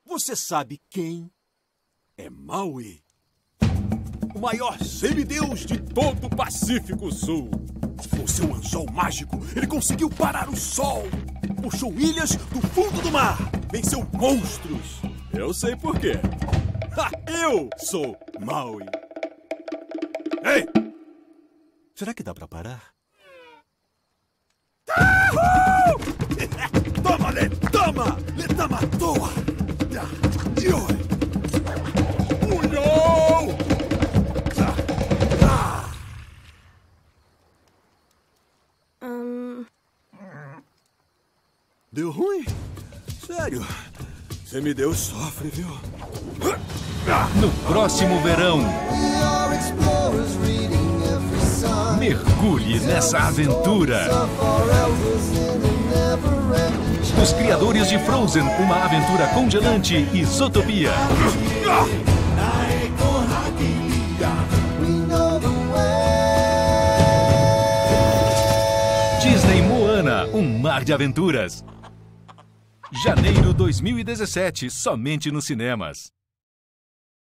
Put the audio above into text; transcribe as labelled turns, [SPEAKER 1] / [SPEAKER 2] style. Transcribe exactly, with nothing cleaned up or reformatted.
[SPEAKER 1] Você sabe quem é Maui? O maior semideus de todo o Pacífico Sul. Com seu anzol mágico, ele conseguiu parar o sol. Puxou ilhas do fundo do mar. Venceu monstros. Eu sei por quê. Ha, eu sou Maui. Ei! Será que dá pra parar? Toma, Letama! Letama, toa! Unhão!
[SPEAKER 2] Hum...
[SPEAKER 1] Deu ruim? Sério? Semideus sofre, viu?
[SPEAKER 3] No próximo verão, mergulhe nessa aventura. Os criadores de Frozen, uma aventura congelante e Zootopia. Disney Moana, um mar de aventuras. Janeiro dois mil e dezessete, somente nos cinemas.